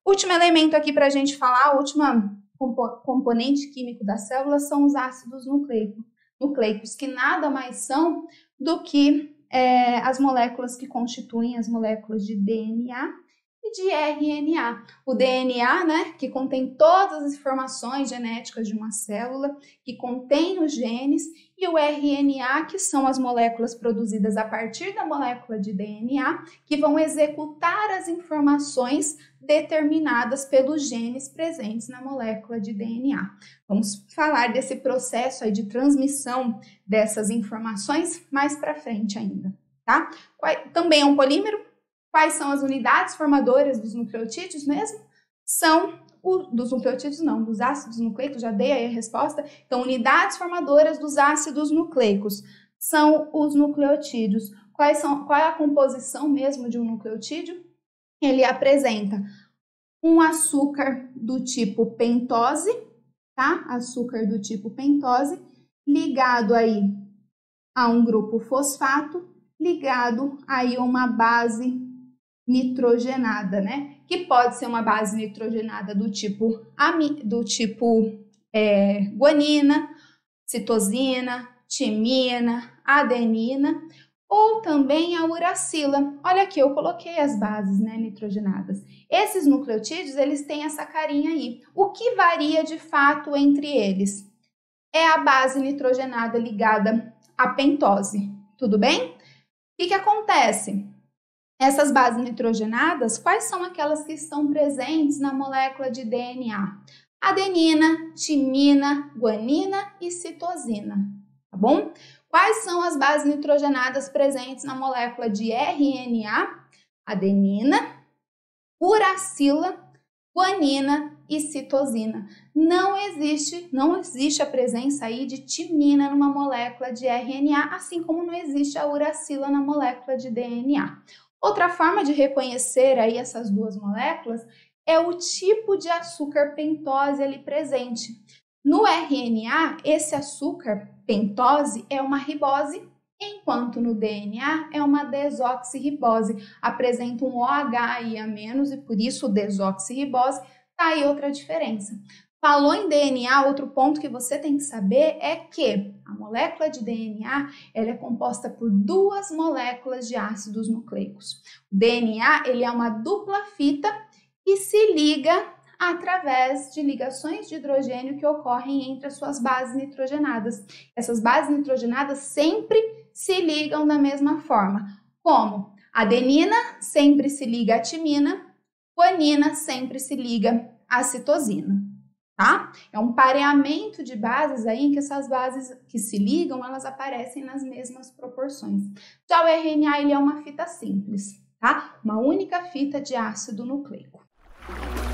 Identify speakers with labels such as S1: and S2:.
S1: Último elemento aqui para a gente falar, o último componente químico da célula são os ácidos nucleicos, que nada mais são do que as moléculas que constituem as moléculas de DNA e de RNA. O DNA, né, que contém todas as informações genéticas de uma célula, que contém os genes, e o RNA, que são as moléculas produzidas a partir da molécula de DNA, que vão executar as informações determinadas pelos genes presentes na molécula de DNA. Vamos falar desse processo aí de transmissão dessas informações mais para frente ainda, tá? Também é um polímero. Quais são as unidades formadoras dos nucleotídeos mesmo? Dos nucleotídeos não, dos ácidos nucleicos, já dei aí a resposta. Então, unidades formadoras dos ácidos nucleicos são os nucleotídeos. Qual é a composição mesmo de um nucleotídeo? Ele apresenta um açúcar do tipo pentose, tá? Açúcar do tipo pentose, ligado aí a um grupo fosfato, ligado aí a uma base nitrogenada, né? Que pode ser uma base nitrogenada do tipo guanina, citosina, timina, adenina, ou também a uracila. Olha aqui, eu coloquei as bases, né, nitrogenadas. Esses nucleotídeos, eles têm essa carinha aí. O que varia de fato entre eles? É a base nitrogenada ligada à pentose, tudo bem? O que acontece? Essas bases nitrogenadas, quais são aquelas que estão presentes na molécula de DNA? Adenina, timina, guanina e citosina, tá bom? Quais são as bases nitrogenadas presentes na molécula de RNA? Adenina, uracila, guanina e citosina. Não existe a presença aí de timina numa molécula de RNA, assim como não existe a uracila na molécula de DNA. Outra forma de reconhecer aí essas duas moléculas é o tipo de açúcar pentose ali presente. No RNA, esse açúcar pentose é uma ribose, enquanto no DNA é uma desoxirribose. Apresenta um OH aí a menos e por isso desoxirribose. Tá aí outra diferença. Falou em DNA, outro ponto que você tem que saber é que a molécula de DNA ela é composta por duas moléculas de ácidos nucleicos. O DNA ele é uma dupla fita que se liga através de ligações de hidrogênio que ocorrem entre as suas bases nitrogenadas. Essas bases nitrogenadas sempre se ligam da mesma forma. Como? Adenina sempre se liga à timina, guanina sempre se liga à citosina. Tá? É um pareamento de bases aí em que essas bases que se ligam, elas aparecem nas mesmas proporções. Já o RNA, ele é uma fita simples, tá? Uma única fita de ácido nucleico.